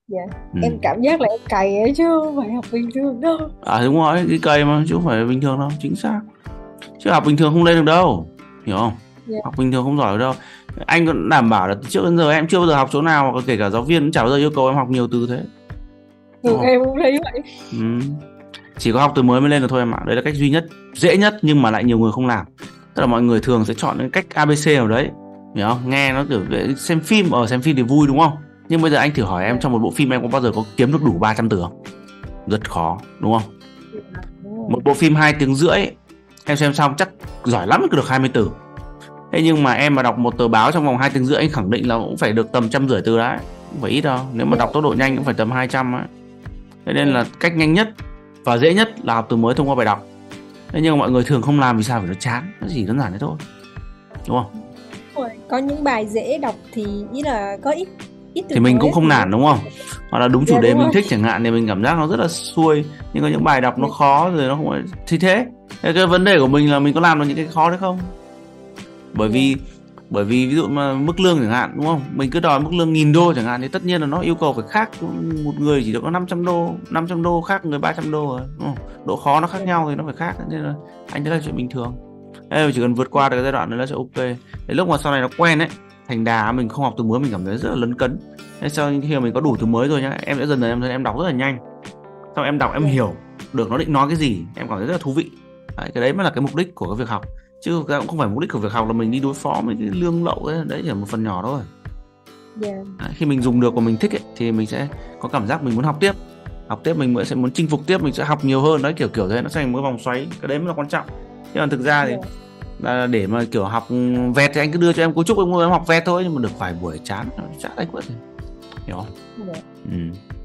Dạ. Ừ. Em cảm giác là em cày ấy chứ không phải học bình thường đâu. Đúng rồi, cái cây mà chứ không phải bình thường đâu, chính xác. Chứ học bình thường không lên được đâu, hiểu không? Dạ. Học bình thường không giỏi được đâu. Anh còn đảm bảo là từ trước đến giờ em chưa bao giờ học chỗ nào, hoặc kể cả giáo viên cũng chả bao giờ yêu cầu em học nhiều từ thế, đúng Ừ, không? em cũng thấy vậy. Ừ. Chỉ có học từ mới mới lên được thôi em ạ. Đấy là cách duy nhất, dễ nhất, nhưng mà lại nhiều người không làm. Tức là mọi người thường sẽ chọn cái cách ABC nào đấy, hiểu không? Nghe nó kiểu xem phim, ở xem phim thì vui đúng không? Nhưng bây giờ anh thử hỏi em, Dạ. trong một bộ phim em có bao giờ có kiếm được đủ 300 từ không? Rất khó, đúng không? Dạ, đúng rồi. Một bộ phim 2 tiếng rưỡi em xem xong chắc giỏi lắm được 20 từ. Thế nhưng mà em mà đọc một tờ báo trong vòng 2 tiếng rưỡi, anh khẳng định là cũng phải được tầm 150 từ đấy, không phải ít đâu. Nếu mà Dạ. đọc tốc độ nhanh cũng phải tầm 200 ấy. Thế nên Dạ. là cách nhanh nhất và dễ nhất là học từ mới thông qua bài đọc. Thế nhưng mà mọi người thường không làm vì sao? Vì nó chán, nó chỉ đơn giản thế thôi, đúng không? Đúng rồi. Có những bài dễ đọc thì ý là có ít ít từ Thì mình mới cũng ấy, không thì nó. nản đúng không? Hoặc là đúng chủ Dạ đề đúng mình rồi. thích chẳng hạn thì mình cảm giác nó rất là xuôi. Nhưng có những bài đọc nó Dạ. khó rồi nó không thì thế. Thế cái vấn đề của mình là mình có làm được những cái khó đấy không? bởi Dạ. vì bởi vì ví dụ mà mức lương chẳng hạn, đúng không, mình cứ đòi mức lương 1.000 đô chẳng hạn thì tất nhiên là nó yêu cầu phải khác. Một người chỉ được có 500 đô, 500 đô khác người 300 đô rồi, đúng không? Độ khó nó khác Dạ. nhau thì nó phải khác, nên là anh thấy là chuyện bình thường. Ê, chỉ cần vượt Dạ. qua được cái giai đoạn đấy là sẽ ok. Đến lúc mà sau này nó quen ấy, thành đà mình không học từ mới mình cảm thấy rất là lấn cấn. Thế sau khi mà mình có đủ từ mới rồi nhá, em sẽ dần dần em thấy em đọc rất là nhanh. Sau em đọc em Dạ. hiểu được nó định nói cái gì, em cảm thấy rất là thú vị. Đấy, cái đấy mới là cái mục đích của cái việc học, chứ cũng không phải mục đích của việc học là mình đi đối phó với cái lương lậu ấy. Đấy chỉ là một phần nhỏ thôi. Dạ. Đấy, khi mình dùng được và mình thích ấy, thì mình sẽ có cảm giác mình muốn học tiếp. Học tiếp mình sẽ muốn chinh phục tiếp, mình sẽ học nhiều hơn. Đấy, kiểu kiểu thế, nó thành một cái vòng xoáy, cái đấy mới là quan trọng. Chứ còn thực ra thì Dạ. là để mà kiểu học vẹt thì anh cứ đưa cho em cấu trúc, em học vẹt thôi, nhưng mà được vài buổi chán chán anh quá thì hiểu không? Dạ. Ừ.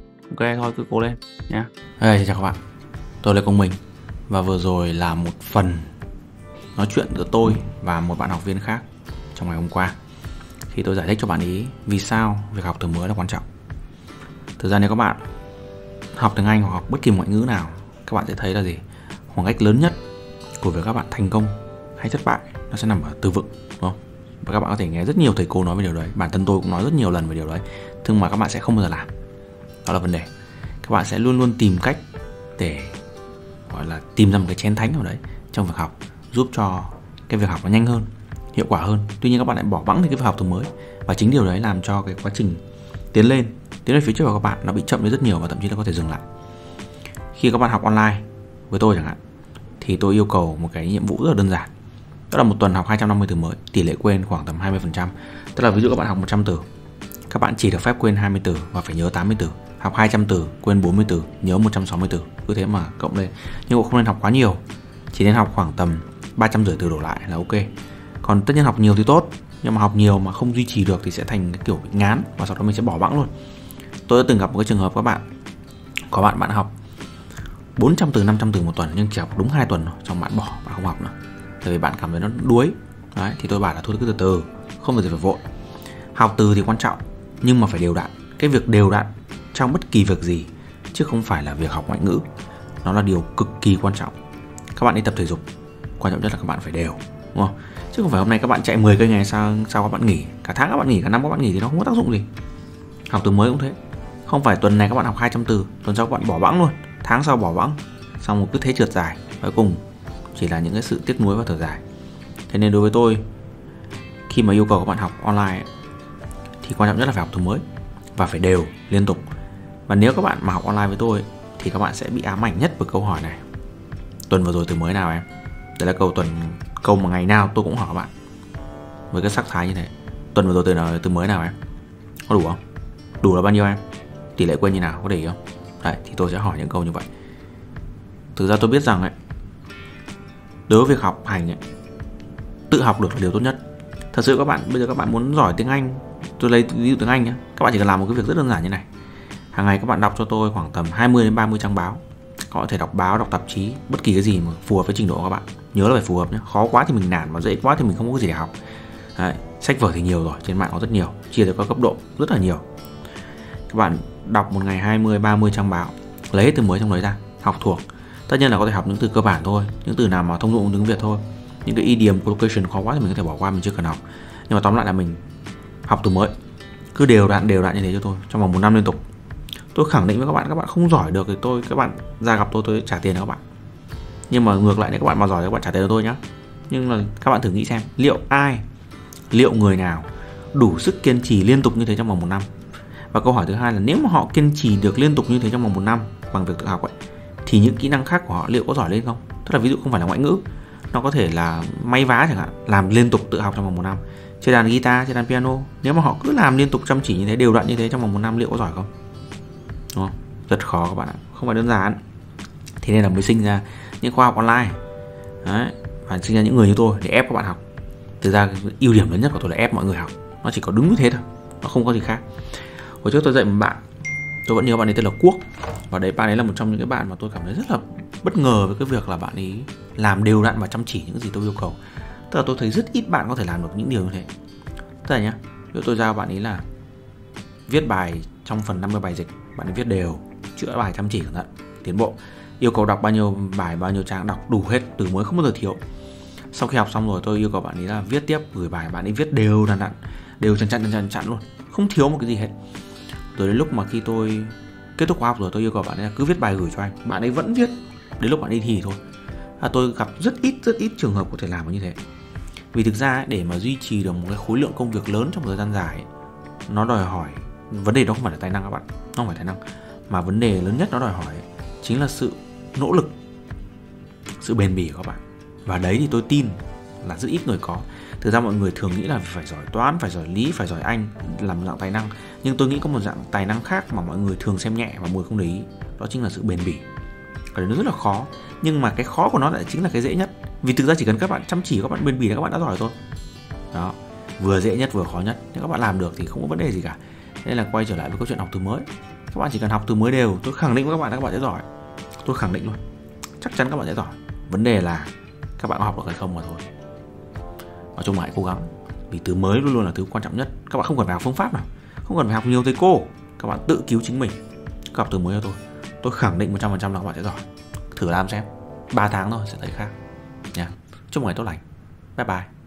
Ok thôi, cứ cố lên nhá. Hey, chào các bạn, tôi là Công Minh. Và vừa rồi là một phần nói chuyện giữa tôi và một bạn học viên khác trong ngày hôm qua, khi tôi giải thích cho bạn ý vì sao việc học từ mới là quan trọng. Thực ra nếu các bạn học tiếng Anh hoặc học bất kỳ ngoại ngữ nào, các bạn sẽ thấy là gì? Khoảng cách lớn nhất của việc các bạn thành công hay thất bại nó sẽ nằm ở từ vựng, đúng không? Và các bạn có thể nghe rất nhiều thầy cô nói về điều đấy, bản thân tôi cũng nói rất nhiều lần về điều đấy, nhưng mà các bạn sẽ không bao giờ làm. Đó là vấn đề. Các bạn sẽ luôn luôn tìm cách để gọi là tìm ra một cái chén thánh nào đấy trong việc học, giúp cho cái việc học nó nhanh hơn, hiệu quả hơn. Tuy nhiên các bạn lại bỏ bẵng đi cái việc học từ mới, và chính điều đấy làm cho cái quá trình tiến lên phía trước của các bạn nó bị chậm đi rất nhiều, và thậm chí là có thể dừng lại. Khi các bạn học online với tôi chẳng hạn, thì tôi yêu cầu một cái nhiệm vụ rất là đơn giản, đó là một tuần học 250 từ mới, tỷ lệ quên khoảng tầm 20%. Tức là ví dụ các bạn học 100 từ, các bạn chỉ được phép quên 20 từ và phải nhớ 80 từ. Học 200 từ, quên 40 từ, nhớ 160 từ. Cứ thế mà cộng lên. Nhưng cũng không nên học quá nhiều, chỉ nên học khoảng tầm 350 từ đổ lại là ok. Còn tất nhiên học nhiều thì tốt, nhưng mà học nhiều mà không duy trì được thì sẽ thành cái kiểu bị ngán, và sau đó mình sẽ bỏ bẵng luôn. Tôi đã từng gặp một cái trường hợp các bạn, có bạn học 400 từ, 500 từ một tuần, nhưng chỉ học đúng 2 tuần thôi, xong bạn bỏ, bạn không học nữa. Tại vì bạn cảm thấy nó đuối. Đấy, thì tôi bảo là thôi cứ từ từ, không việc gì phải vội. Học từ thì quan trọng, nhưng mà phải đều đặn. Cái việc đều đặn trong bất kỳ việc gì, chứ không phải là việc học ngoại ngữ, nó là điều cực kỳ quan trọng. Các bạn đi tập thể dục, quan trọng nhất là các bạn phải đều, đúng không? Chứ không phải hôm nay các bạn chạy 10 cây ngày, sao các bạn nghỉ, cả tháng các bạn nghỉ, cả năm các bạn nghỉ thì nó không có tác dụng gì. Học từ mới cũng thế, không phải tuần này các bạn học 200 từ, tuần sau các bạn bỏ bẵng luôn, tháng sau bỏ bẵng, xong rồi cứ thế trượt dài, cuối cùng chỉ là những cái sự tiếc nuối và thở dài. Thế nên đối với tôi, khi mà yêu cầu các bạn học online thì quan trọng nhất là phải học từ mới và phải đều liên tục. Và nếu các bạn mà học online với tôi thì các bạn sẽ bị ám ảnh nhất với câu hỏi này: tuần vừa rồi từ mới nào em? Đấy là câu mà ngày nào tôi cũng hỏi các bạn với cái sắc thái như thế. Tuần vừa rồi từ mới nào em? Có đủ không? Đủ là bao nhiêu em? Tỷ lệ quên như nào, có để ý không? Đấy, thì tôi sẽ hỏi những câu như vậy. Thực ra tôi biết rằng ấy, đối với việc học hành ấy, tự học được là điều tốt nhất. Thật sự các bạn, bây giờ các bạn muốn giỏi tiếng Anh, tôi lấy ví dụ tiếng Anh nhé, các bạn chỉ cần làm một cái việc rất đơn giản như này. Hàng ngày các bạn đọc cho tôi khoảng tầm 20 đến 30 trang báo. Các bạn có thể đọc báo, đọc tạp chí, bất kỳ cái gì mà phù hợp với trình độ của các bạn. Nhớ là phải phù hợp nhé. Khó quá thì mình nản, mà dễ quá thì mình không có gì để học. Đấy, sách vở thì nhiều rồi, trên mạng có rất nhiều, chia theo các cấp độ rất là nhiều. Các bạn đọc một ngày 20, 30 trang báo, lấy hết từ mới trong đấy ra, học thuộc. Tất nhiên là có thể học những từ cơ bản thôi, những từ nào mà thông dụng tiếng Việt thôi. Những cái idiom, collocation khó quá thì mình có thể bỏ qua, mình chưa cần học. Nhưng mà tóm lại là mình học từ mới, cứ đều đặn như thế cho tôi trong vòng 1 năm liên tục. Tôi khẳng định với các bạn không giỏi được thì các bạn ra gặp tôi trả tiền cho các bạn. Nhưng mà ngược lại nếu các bạn mà giỏi thì các bạn trả tiền cho tôi nhá. Nhưng mà các bạn thử nghĩ xem, liệu người nào đủ sức kiên trì liên tục như thế trong vòng 1 năm? Và câu hỏi thứ hai là nếu mà họ kiên trì được liên tục như thế trong vòng 1 năm bằng việc tự học ấy, thì những kỹ năng khác của họ liệu có giỏi lên không? Tức là ví dụ không phải là ngoại ngữ, nó có thể là may vá chẳng hạn, làm liên tục tự học trong vòng 1 năm. Chơi đàn guitar, chơi đàn piano, nếu mà họ cứ làm liên tục chăm chỉ như thế, đều đặn như thế trong vòng 1 năm liệu có giỏi không? Đúng không? Rất khó các bạn ạ, không phải đơn giản. Thế nên là mới sinh ra những khóa học online. Đấy, và sinh ra những người như tôi để ép các bạn học. Thực ra ưu điểm lớn nhất của tôi là ép mọi người học. Nó chỉ có đúng như thế thôi, nó không có gì khác. Hồi trước tôi dạy một bạn, tôi vẫn nhớ bạn ấy tên là Quốc. Và đấy, bạn ấy là một trong những cái bạn mà tôi cảm thấy rất là bất ngờ với cái việc là bạn ấy làm đều đặn và chăm chỉ những gì tôi yêu cầu. Tức là tôi thấy rất ít bạn có thể làm được những điều như thế. Tức là nhá, nếu tôi giao bạn ấy là viết bài trong phần 50 bài dịch, bạn ấy viết đều, chữa bài chăm chỉ cẩn thận, tiến bộ. Yêu cầu đọc bao nhiêu bài, bao nhiêu trang, đọc đủ hết, từ mới không bao giờ thiếu. Sau khi học xong rồi tôi yêu cầu bạn ấy là viết tiếp, gửi bài, bạn ấy viết đều đặn, đều chặn luôn, không thiếu một cái gì hết. Tới đến lúc mà khi tôi kết thúc khóa học rồi, tôi yêu cầu bạn ấy là cứ viết bài gửi cho anh, bạn ấy vẫn viết đến lúc bạn đi thi thôi. Tôi gặp rất ít trường hợp có thể làm như thế. Vì thực ra để mà duy trì được một cái khối lượng công việc lớn trong thời gian dài, nó đòi hỏi, vấn đề đó không phải là tài năng các bạn, nó không phải tài năng, mà vấn đề lớn nhất nó đòi hỏi chính là sự nỗ lực, sự bền bỉ của các bạn. Và đấy thì tôi tin là rất ít người có. Thực ra mọi người thường nghĩ là phải giỏi toán, phải giỏi lý, phải giỏi Anh làm dạng tài năng. Nhưng tôi nghĩ có một dạng tài năng khác mà mọi người thường xem nhẹ và mọi người không để ý. Đó chính là sự bền bỉ. Cái đấy nó rất là khó. Nhưng mà cái khó của nó lại chính là cái dễ nhất. Vì thực ra chỉ cần các bạn chăm chỉ, các bạn bền bỉ là các bạn đã giỏi thôi. Đó, vừa dễ nhất vừa khó nhất. Nếu các bạn làm được thì không có vấn đề gì cả. Nên là quay trở lại với câu chuyện học từ mới. Các bạn chỉ cần học từ mới đều, tôi khẳng định với các bạn là các bạn sẽ giỏi. Tôi khẳng định luôn, chắc chắn các bạn sẽ giỏi. Vấn đề là các bạn có học được hay không mà thôi. Nói chung là hãy cố gắng, vì từ mới luôn luôn là thứ quan trọng nhất. Các bạn không cần phải học phương pháp nào, không cần phải học nhiều thầy cô, các bạn tự cứu chính mình. Các học từ mới cho tôi khẳng định 100% là các bạn sẽ giỏi. Thử làm xem, 3 tháng thôi sẽ thấy khác nha. Chúc mọi người tốt lành. Bye bye.